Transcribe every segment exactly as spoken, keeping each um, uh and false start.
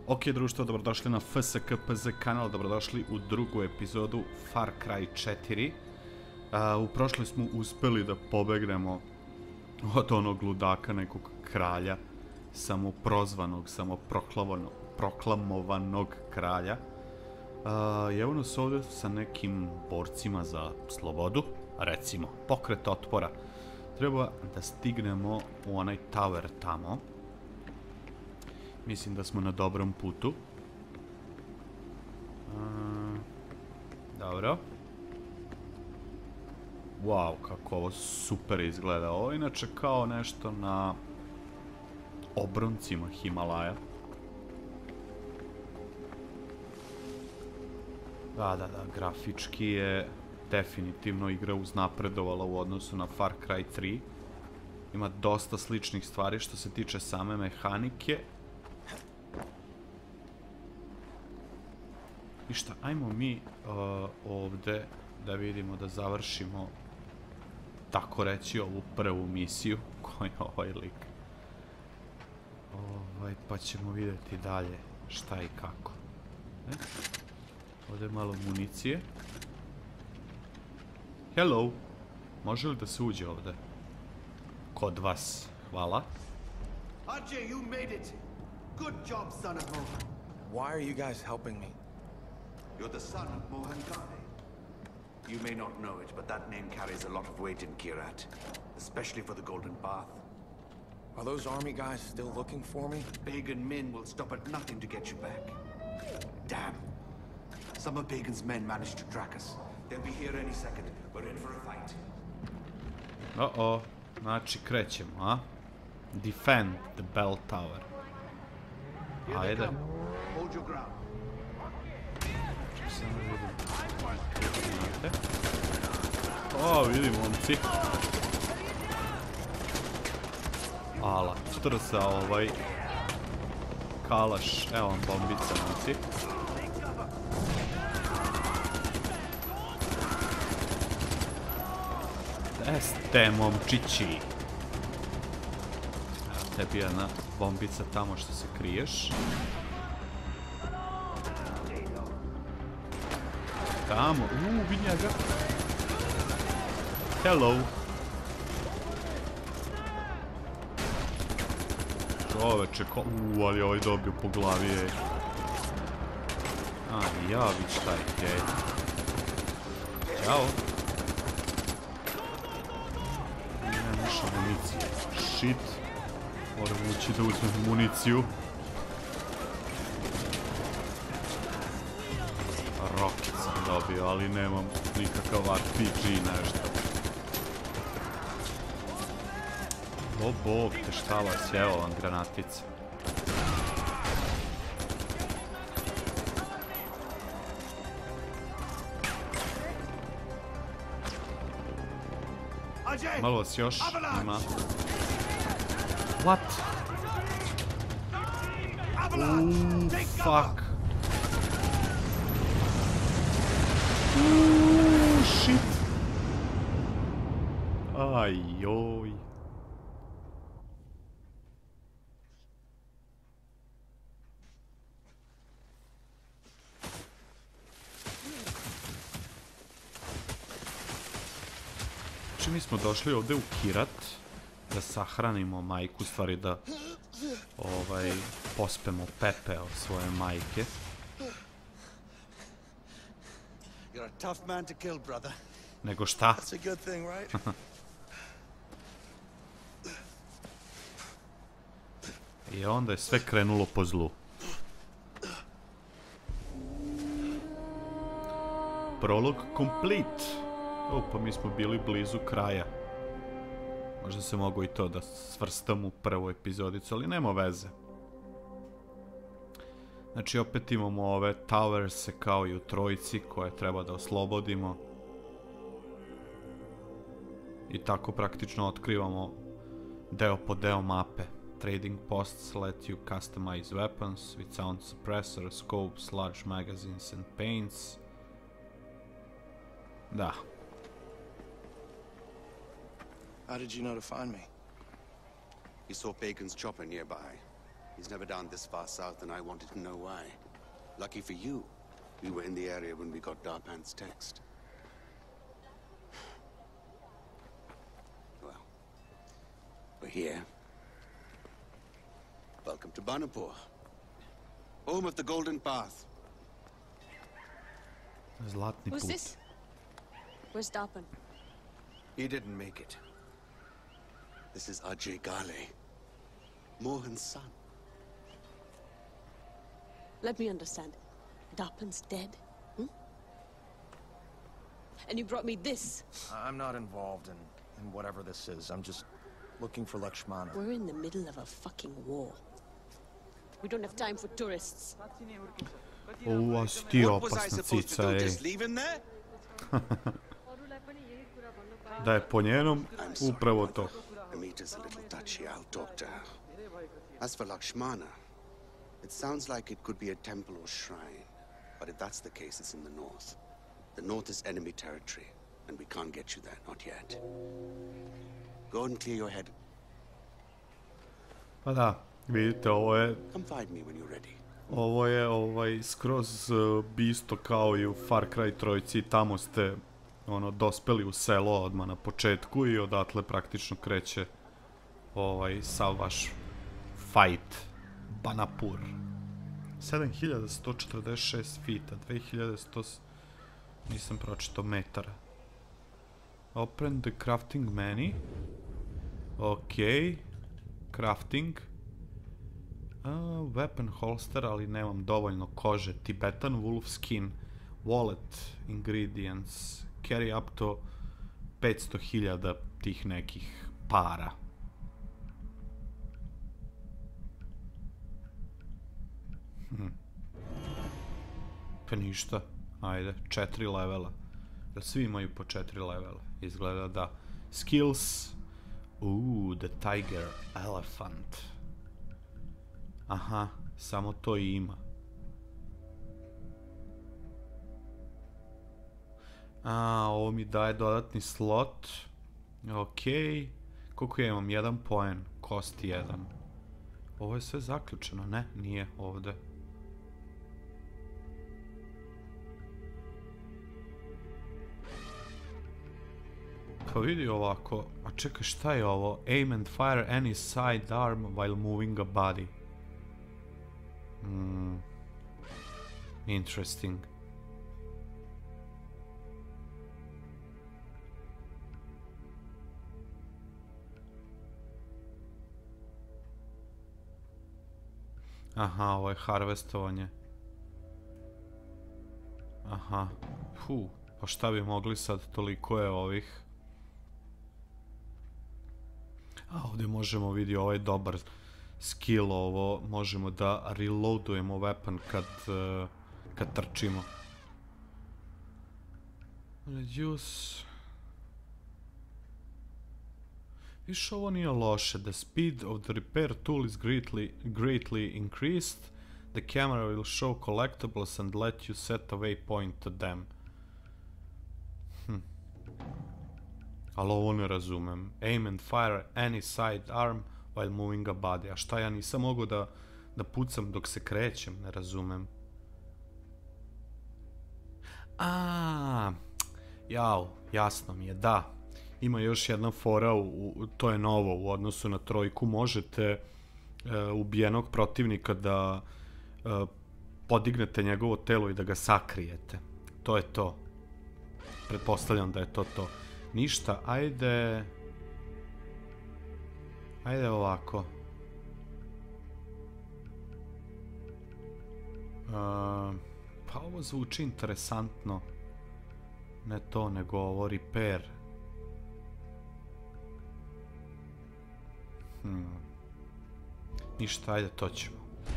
Ok društvo, dobrodošli na F S K P Z kanal, dobrodošli u drugu epizodu Far Cry četiri. U prošloj smo uspeli da pobegnemo od onog ludaka, nekog kralja, samoprozvanog, samopreklamovanog kralja. I evo nas ovdje sa nekim borcima za slobodu, recimo pokret otpora. Treba da stignemo u onaj tower tamo. Mislim da smo na dobrom putu. Dobro. Wow, kako ovo super izgleda. Ovo je inače kao nešto na obroncima Himalaja. Da, da, da, grafički je definitivno igra uznapredovala u odnosu na Far Cry tri. Ima dosta sličnih stvari što se tiče same mehanike. I šta, ajmo mi uh, ovdje da vidimo, da završimo, tako reći, ovu prvu misiju koju je ovaj lik. Ovaj, pa ćemo vidjeti dalje šta i kako. E? Ovdje je malo municije. Hello! Može li da se uđe ovdje? Kod vas. Hvala. Ajay, you made it! Good job, son of Mohan. Why are you guys helping me? You're the son of Mohan Ghale. You may not know it, but that name carries a lot of weight in Kyrat, especially for the Golden Path. Are those army guys still looking for me? Pagan Min will stop at nothing to get you back. Damn. Some of Pagan's men managed to track us. They'll be here any second. We're in for a fight. Uh-oh. Znači, krećemo, a? Defend the bell tower. Ajde. Hold your ground. Samo vidim. O, vidim, momci. Ala, trza ovaj kalaš. Evo vam bombica, momci. Gde ste, momčići? Evo tebi jedna bombica tamo što se kriješ. Tamo, uuu, vidi njega. Hello. Čoveče, ko... Uuu, ali ovaj dobio po glavi, ej. A, ja vić taj, ej. Ćao. Nemam više municije. Shit. Moram ući da uzmem municiju. Rocket sam dobio, ali nemam nikakav R P G nešto. O bog te, šta vas, evo vam granatica. Malo vas još ima. What? Uuuu, fuck. Uuuu, shit. Ajoj. Znači mi smo došli ovdje u Kyrat da sahranimo majku, stvari da ovaj pospemo pepeo svoje majke. You're a tough man to kill, brother. Nego šta? That's a good thing, right? I onda je sve krenulo po zlu. Prolog complete. O, pa mi smo bili blizu kraja. Možda se mogu i to da svrstam u prvu epizodicu, ali nema veze. Znači, opet imamo ove towerse kao i u trojici koje treba da oslobodimo. I tako praktično otkrivamo deo po deo mape. Trading posts let you customize weapons with sound suppressor, scopes, large magazines and paints. Da. How did you know to find me? He saw Pagan's chopper nearby. He's never down this far south, and I wanted to know why. Lucky for you, we were in the area when we got Darpan's text. Well, we're here. Welcome to Banapur, home of the Golden Path. Zlatni Who's put. this? Where's Darpan? He didn't make it. This is Ajay Ghale, Mohan's son. Let me understand. Darpan's dead? Hmm? And you brought me this? I'm not involved in, in whatever this is. I'm just looking for Lakshmana. We're in the middle of a fucking war. We don't have time for tourists. Ova si ti What was I opasna supposed to cica, do? ej. Just leave him there? Da je po njenom, I'm sorry, upravo mother. to. Amita's a little touchy. I'll talk to her. As for Lakshmana, it sounds like it could be a temple or shrine. But if that's the case, it's in the north. The north is enemy territory, and we can't get you there, not yet. Go and clear your head. Pa da, vidite, ovo je, Come find me when you're ready. ovo je ovaj, skroz uh, isto kao i u Far Cry trojci. Tamo ste ono, dospeli u selo odmah na početku i odatle praktično kreće ovaj, sav vaš fight. Banapur. sedam hiljada sto četrdeset šest fita, dve hiljade sto... Nisam pročitao metara. Open the crafting menu. Ok. Crafting. Uh, weapon holster, ali nemam dovoljno kože. Tibetan wolf skin. Wallet ingredients. Carry up to petsto hiljada tih nekih para. Hm. Pa ništa. Ajde, četiri levela. Jel svi imaju po četiri levela? Izgleda da. Skills. Uuu, the tiger elephant. Aha, samo to i ima. A, ovo mi daje dodatni slot. Ok. Koliko ja imam? Jedan poen. Kosti jedan. Ovo je sve zaključeno. Ne, nije ovde. Pa vidi ovako. A čekaj, šta je ovo? Aim and fire any side arm while moving a body. Hmm. Interesting. Aha, ovo je harvestovanje. Aha. Fu, pa šta bi mogli sad, toliko je ovih. A ovdje možemo vidjeti ovaj dobar skill, ovo možemo da reloadujemo weapon kad, uh, kad trčimo. Reduce. Više ovo nije loše. The speed of the repair tool is greatly, greatly increased. The camera will show collectibles and let you set a waypoint to them. Hm. Ali ovo ne razumem. Aim and fire any side arm while moving a body. A šta, ja nisam mogao da, da pucam dok se krećem? Ne razumem. A, jao, jasno mi je, da. Ima još jedna fora, u, u, to je novo u odnosu na trojku. Možete e, ubijenog protivnika da e, podignete njegovo telo i da ga sakrijete. To je to. Pretpostavljam da je to to. Ništa, ajde... Ajde ovako. Uh, pa ovo zvuči interesantno. Ne to, nego ovo repair. Hmm. Ništa, ajde, to ćemo.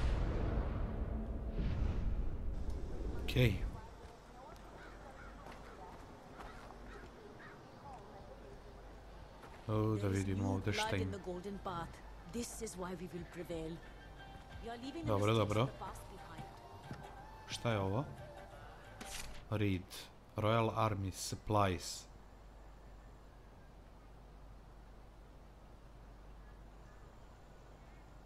Okej. Okay. O, da vidimo ovdje šta ima. Dobro, dobro. Šta je ovo? Read. Royal Army Supplies.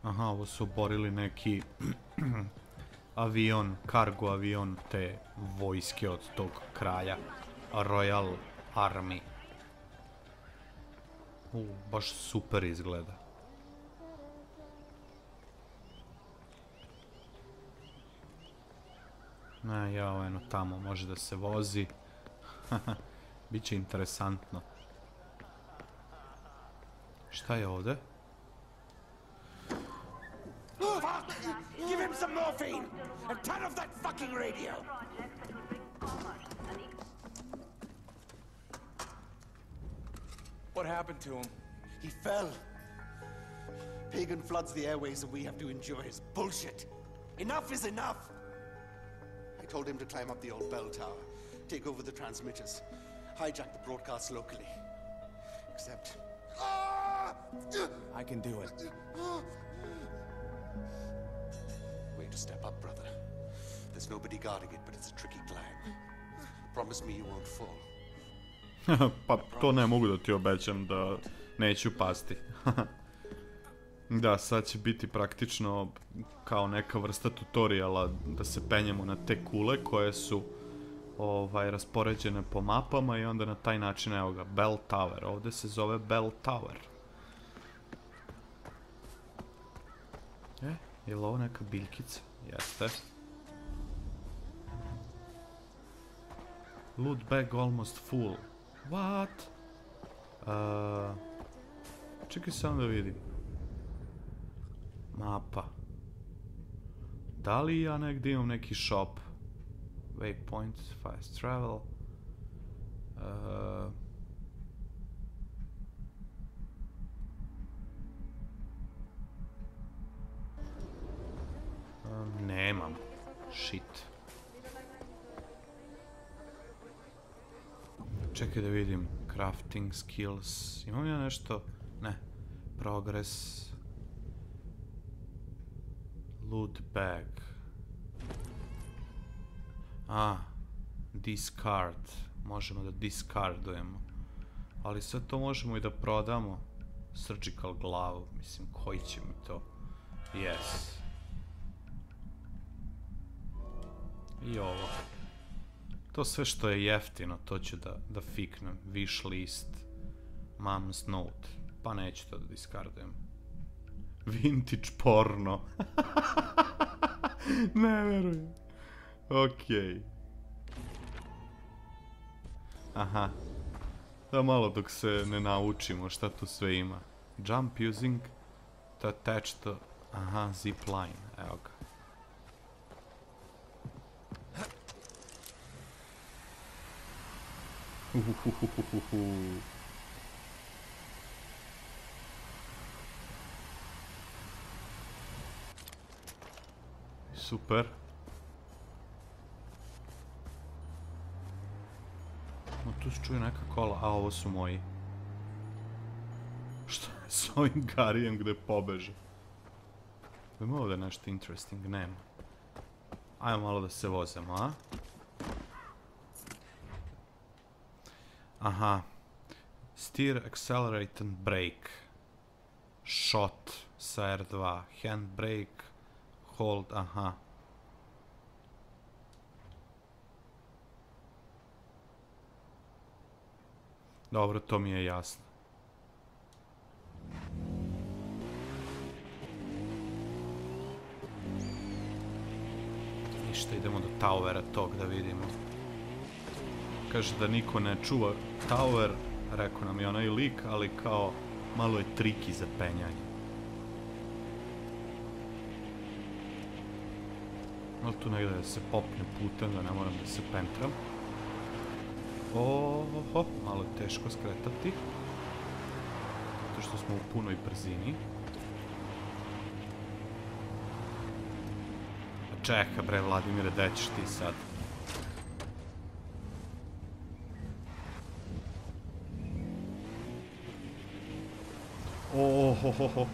Aha, ovo su oborili neki avion, cargo avion te vojske od tog kraja. Royal Army. U, baš super izgleda. Ne, ja, eno tamo može da se vozi. Biće interesantno. Šta je ovde? Give him some morphine and turn off that fucking radio. What happened to him? He fell. Pagan floods the airways and we have to endure his bullshit. Enough is enough. I told him to climb up the old bell tower, take over the transmitters, hijack the broadcasts locally. Except... I can do it. Way to step up, brother. There's nobody guarding it, but it's a tricky climb. Promise me you won't fall. Pa to ne mogu da ti obećam da neću pasti. Da, sad će biti praktično kao neka vrsta tutoriala da se penjemo na te kule koje su ovaj, raspoređene po mapama i onda na taj način, evo ga, Bell Tower. Ovdje se zove Bell Tower. E, je li ovo neka biljkica? Jeste. Loot bag almost full. What? Uh, čekaj samo da vidim. Mapa. Da li ja negdje imam neki shop? Waypoint, fast travel. Uh, um, nemam. Shit. Čekaj da vidim. Crafting skills. Imam ja nešto? Ne. Progress. Loot bag. A. Discard. Možemo da discardujemo. Ali sve to možemo i da prodamo. Surgical glavu. Mislim, koji će mi to? Yes. I ovo. To sve što je jeftino, to ću da, da fiknem. Wish list. Mom's note. Pa neću to da discardujem. Vintage porno. Ne verujem. Okej. Aha. Da malo dok se ne naučimo šta tu sve ima. Jump using to attach to... Aha, zip line. Evo ga. Uhuhuhuhuhu. Super. No, tu se čuje neka kola, a ovo su moji. Šta je s ovim Garijem gde pobeže? Ima ovdje nešto interesting, nema. Ajmo malo da se vozemo, a? Aha. Steer, accelerate and brake. Shot sa R dva. Handbrake. Hold, aha. Dobro, to mi je jasno. Ništa, idemo do towera tog da vidimo. Kaže da niko ne čuva tower, rekao nam je onaj lik, ali kao malo je triki za penjanje. Ali tu negdje da se popne putem, da ne moram da se pentram. Oho, malo je teško skretati. Zato što smo u punoj brzini. A čeka bre, Vladimire, gde ćeš ti sad? Ohohoho.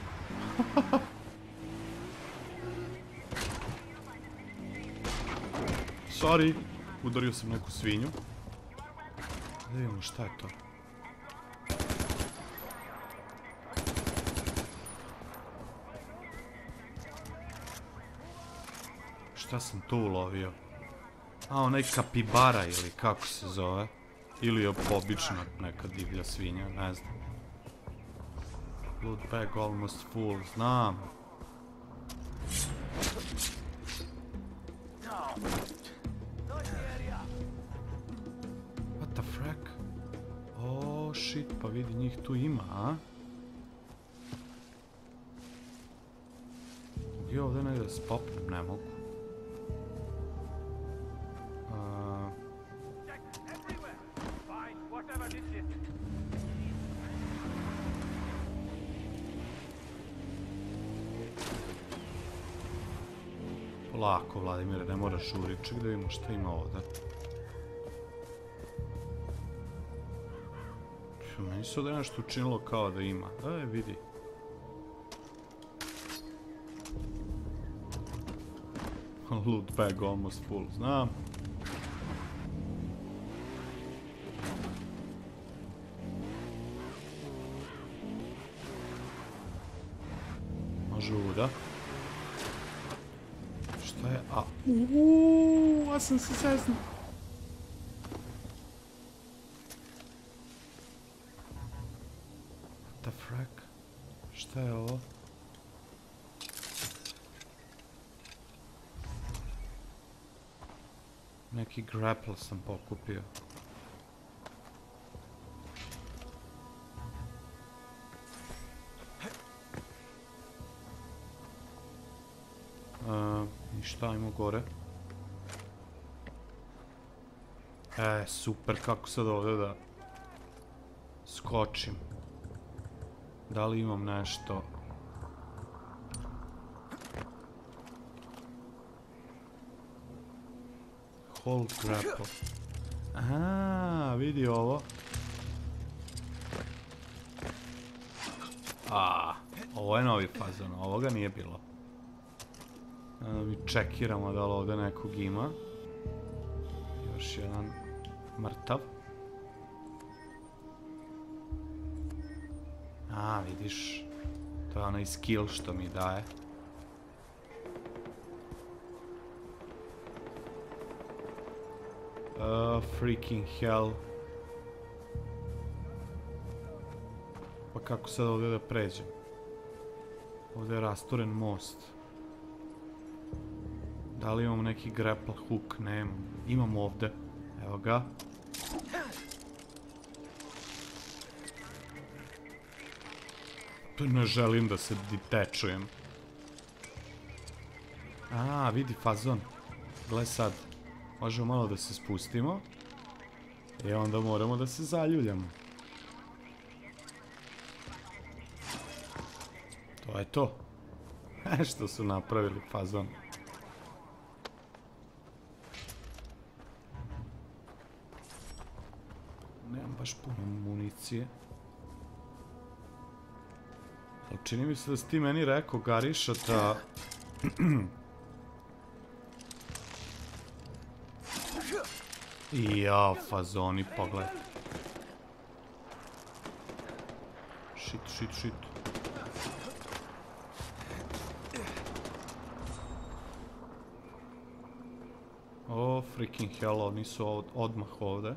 Sorry, udario sam neku svinju. Da vidimo šta je to. Šta sam tu ulovio? A, onaj kapibara ili kako se zove. Ili je obična neka divlja svinja, ne znam. Loot bag almost full, znam. What the frack? Oh shit, pa vidi njih tu ima, a? Gdje ovdje negdje s popnem, ne mogu. Lako, Vladimire, ne moraš žuriti. Ček da vidimo šta ima ovdje. Meni se ovdje nešto učinilo kao da ima. E, vidi. Loot bag almost full, znam. Može uda. Šta je? A, uuuu, a sam se zeznao. What the frack? Šta je ovo? Neki grapple sam pokupio. Uh, I šta imamo gore? E, super, kako sad ovdje da skočim. Da li imam nešto? Hold grapple. Aha, vidi ovo. A, ovo je novi fazon, ovoga nije bilo. Da mi čekiramo da li ovdje nekog ima. Još jedan mrtav. A, vidiš. To je onaj skill što mi daje. Uh, freaking hell. Pa kako sad ovdje da pređem? Ovdje je rasturen most. Da li imam neki grapple hook? Nemam. Imam ovdje. Evo ga. Tu ne želim da se detečujem. A, vidi fazon. Gle sad. Možemo malo da se spustimo. I onda moramo da se zaljuljamo. To je to. Što su napravili fazon. Nemam baš puno municije. Ali čini mi se da si ti meni rekao, Gariša, da... I ja, fazoni, pogledaj. Shit, shit, shit. O, freaking hell, oni su od, odmah ovdje.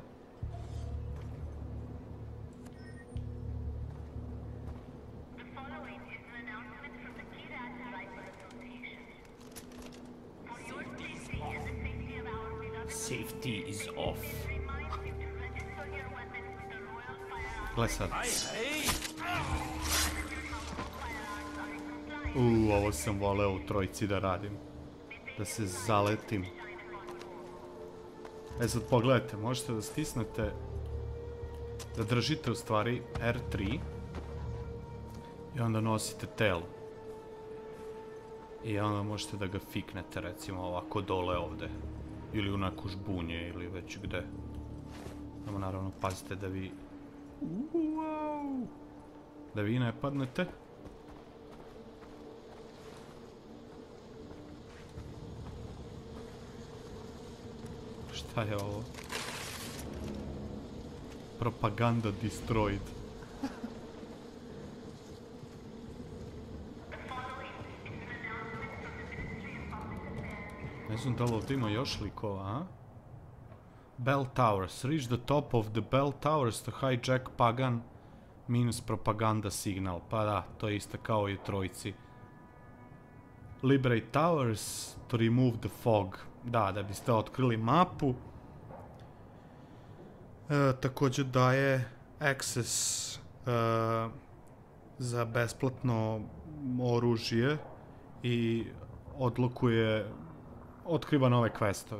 Safety is off. Gle sad. Uuu, ovo sam voleo u trojici da radim. Da se zaletim. E sad pogledajte, možete da stisnete, da držite u stvari R tri i onda nosite telo. I onda možete da ga fiknete recimo ovako dole ovdje. Ili u neko žbunje ili već gde. Samo naravno pazite da vi... Wow. Da vi ne padnete. Šta je ovo? Propaganda destroyed. Ne znam da li ovdje ima još likova, a? Bell Towers. Reach the top of the Bell Towers to hijack Pagan Min's propaganda signal. Pa da, to je isto kao i u trojici. Liberate Towers to remove the fog. Da, da biste otkrili mapu. E, također daje access e, za besplatno oružje i odlukuje, otkriva nove questove.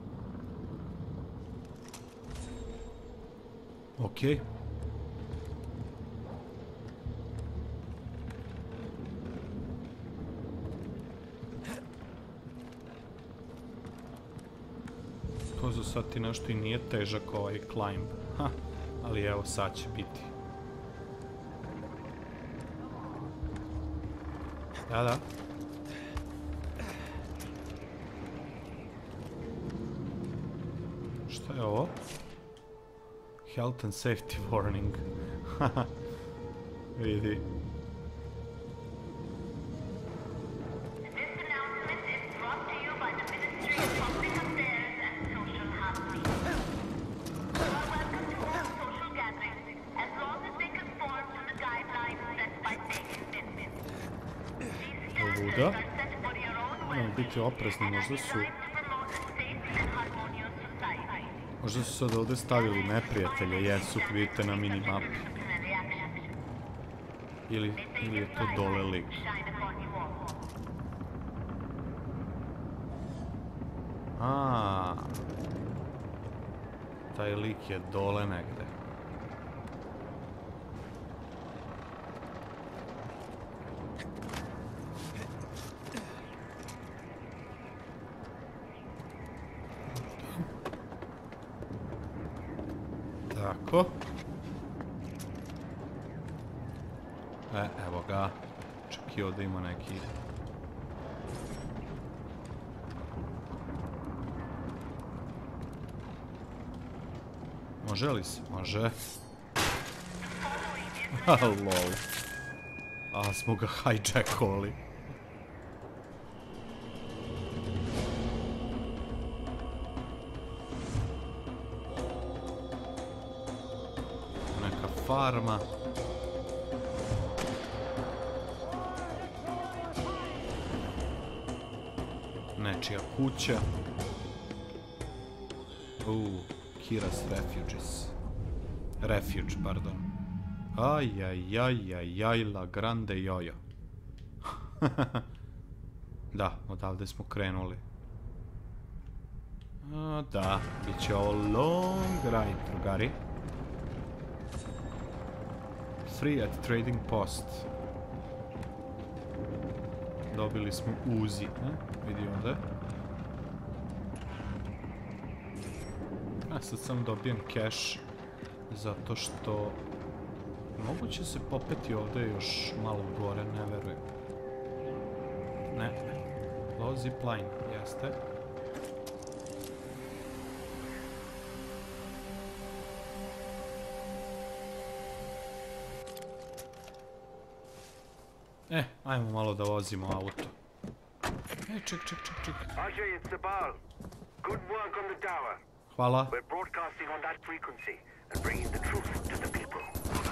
Okej. Okay. To za sad ti nešto i nije težak ovaj climb. Ha, ali evo sad će biti. Da, da. Šta je ovo? Health and safety warning. Haha. Vidi. Luda. Moramo biti oprezni, možda su... Možda su sad ovdje stavili neprijatelje, jesu, vidite na minimapi. Ili, ili je to dole lik. Aaaa. Taj lik je dole negde. Tako. E, evo ga. Čekio da ima neki... Može li se? Može. Lol. A smo ga hijackovali. Farma. Nečija kuća. Uuu, Kyrat's refuges. Refuge, pardon. Ajajajajaj, la grande jojo. Da, odavde smo krenuli. A, da, bit će ovo long ride, drugari. Free at trading post. Dobili smo Uzi, ne? Vidi ovdje. A sad sam dobijem cash zato što moguće se popeti ovdje još malo gore, ne verujem. Ne. Low zipline, jeste. Eh, ajmo malo da vozimo auto. E, ček, ček, ček, ček. Ajay, it's the ball. Good work on the tower. Hvala. We're broadcasting on that frequency and bringing the truth to the people.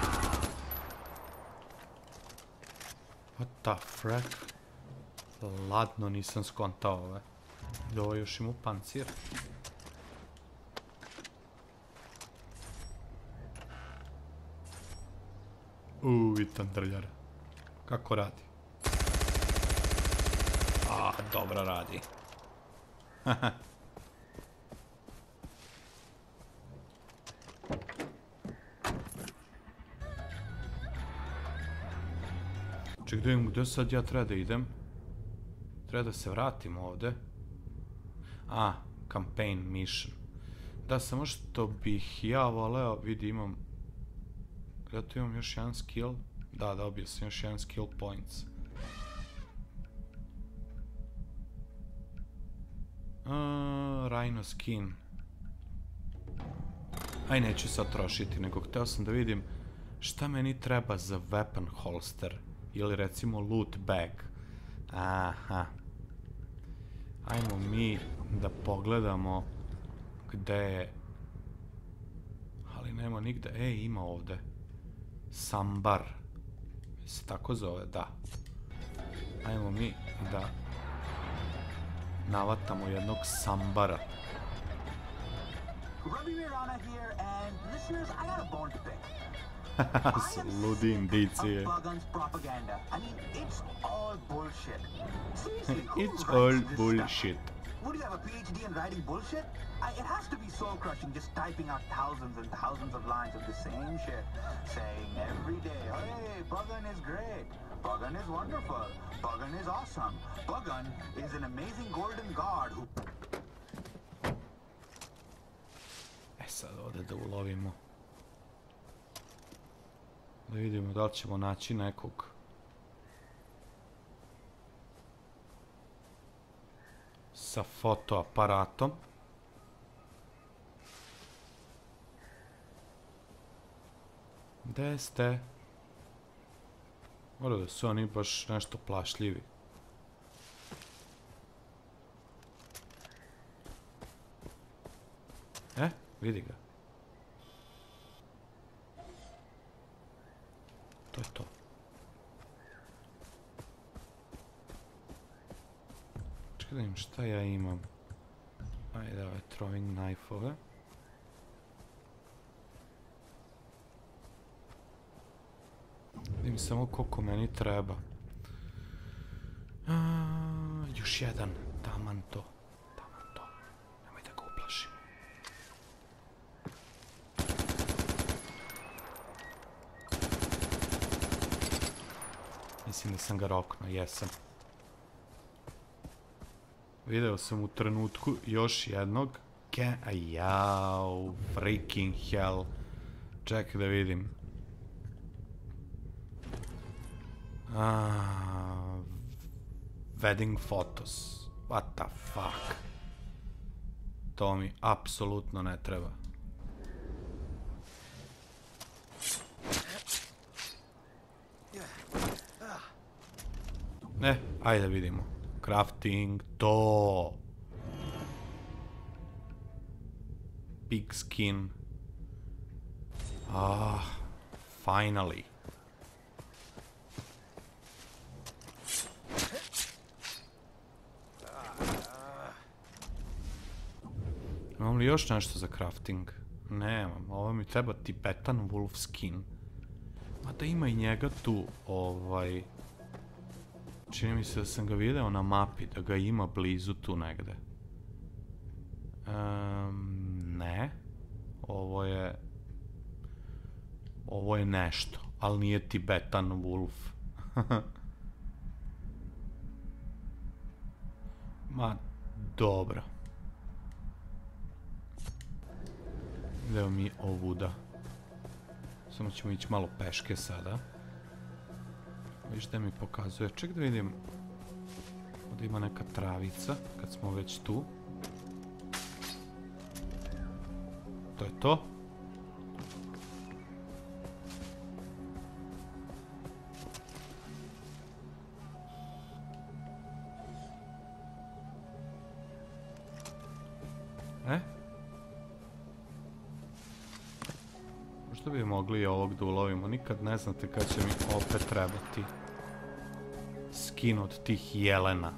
What the frack? Ladno, nisam skontao ove. Da ovo još ima pancir. Uuu, vitam drljara. Kako radi? A, dobro radi. Ček, da vidim gdje sad ja treba da idem. Treba da se vratim ovdje. A, campaign mission. Da, samo što bih ja voleo, vidi imam... Ja tu imam još jedan skill. Da, dobio sam još jedan skill points. Uh, Rhino skin. Aj, neću sad trošiti, nego hteo sam da vidim šta meni treba za weapon holster. Ili recimo loot bag. Aha. Ajmo mi da pogledamo gde je. Ali nema nigde. E, ima ovde. Sambar. Se tako zove? Da. Ajmo mi da navatamo jednog sambara. Ludi indicije. It's all bullshit. Would you have a PhD in writing bullshit? I, it has to be soul-crushing just typing out thousands and thousands of lines of the same shit, saying every day, hey, Pagan is great, Pagan is wonderful, Pagan is awesome, Pagan is an amazing golden god who... E sad ovdje da ulovimo. Da vidimo da li ćemo naći nekog. Sa fotoaparatom. Gde ste? Mora da su oni baš nešto plašljivi. E, vidi ga. To je to. Čekaj da im šta ja imam. Ajde, ove throwing knife-ove. Vidim samo koliko meni treba. A, još jedan. Taman to. Taman to. Nemoj da ga uplašim. Mislim da sam ga roknuo, jesam. Video sam u trenutku još jednog. Ke, a jao, freaking hell. Čekaj da vidim. Ah, wedding photos. What the fuck? To mi apsolutno ne treba. Ne, ajde vidimo. Crafting, to. Pig skin. Ah, finally. Imam li još nešto za crafting? Nemam, ovo mi treba Tibetan wolf skin. Mada ima i njega tu, ovaj... Čini mi se da sam ga video na mapi, da ga ima blizu tu negde. Um, ne. Ovo je... Ovo je nešto, ali nije Tibetan wolf. Ma, dobro. Idemo mi ovuda. Samo ćemo ići malo peške sada. Viš da mi pokazuje. Ček da vidim. Ovdje ima neka travica. Kad smo već tu. To je to. E? Možda bi mogli i ovog da ulovimo. Nikad ne znate kad će mi opet trebati skin od tih jelena.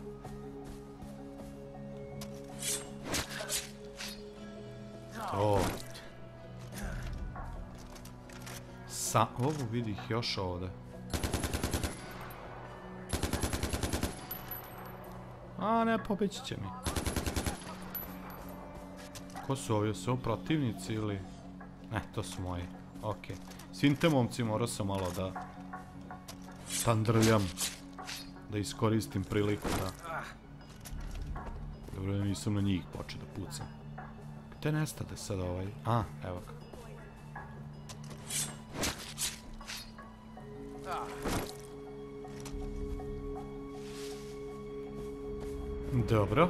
O. Sa... Ovo vidi ih još ovde. A ne, pobeći će mi. Ko su ovi? Su ovo protivnici ili... Ne, to su moji. Okej. Svim te momci morao sam malo da... tandrljam. Da iskoristim priliku da... Dobro, da nisam na njih počeo da pucam. Gde nestade sad ovaj? A, evo ga. Dobro.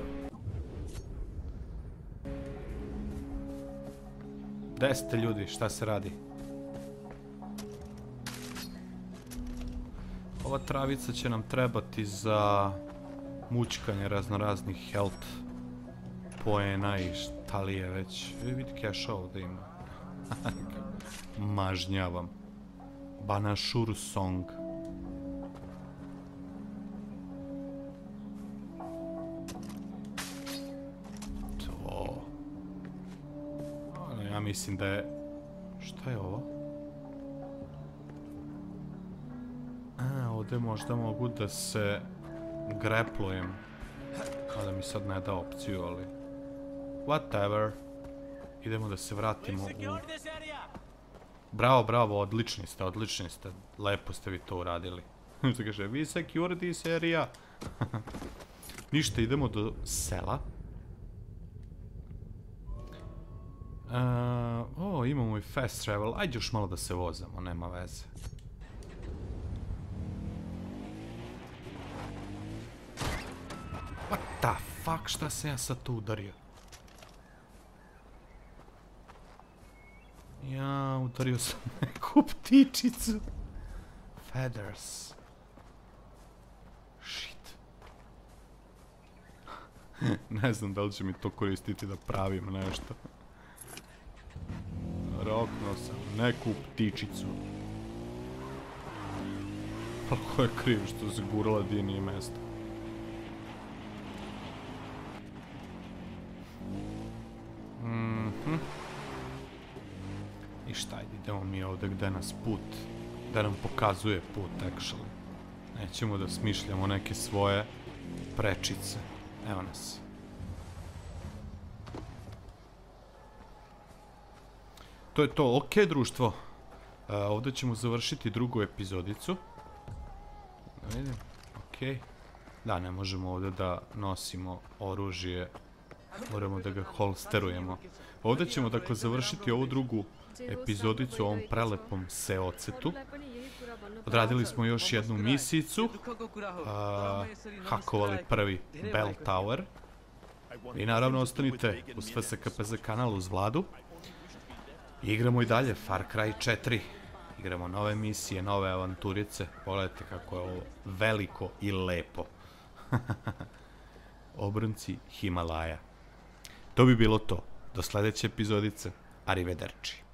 Gde ste ljudi? Šta se radi? Ova travica će nam trebati za mučkanje raznoraznih health poena i šta li je već. Vidi cash ovdje ima. Mažnjavam. Banashur song. To. Ja mislim da je... Šta je ovo? A, ovdje možda mogu da se graplujem. Ali mi sad ne da opciju, ali... Whatever. Idemo da se vratimo u... Bravo, bravo, odlični ste, odlični ste. Lepo ste vi to uradili. Što kaže, we secure this area. Ništa, idemo do sela. O, imamo i fast travel. Ajde još malo da se vozamo, nema veze. What the fuck, šta se ja sad tu udario? Ja, udario sam neku ptičicu. Feathers. Shit. Ne znam da li će mi to koristiti da pravim nešto. Roknuo sam neku ptičicu. Ali ko je kriv što se gurala gdje nije mjesto? Mhm. I šta, idemo mi ovdje gdje nas put, gdje nam pokazuje put, actually. Nećemo da smišljamo neke svoje prečice. Evo nas. To je to, ok društvo. Uh, ovdje ćemo završiti drugu epizodicu. Da vidim, ok. Da, ne možemo ovdje da nosimo oružje. Moramo da ga holsterujemo. Ovdje ćemo dakle završiti ovu drugu epizodicu u ovom prelepom seocetu. Odradili smo još jednu misijicu. Uh, hakovali prvi Bell Tower. I naravno ostanite uz F S K P Z kanal uz Vladu. Igramo i dalje Far Cry četiri. Igramo nove misije, nove avanturice. Pogledajte kako je ovo veliko i lepo. Obronci Himalaja. To bi bilo to. Do sljedeće epizodice. Arrivederci.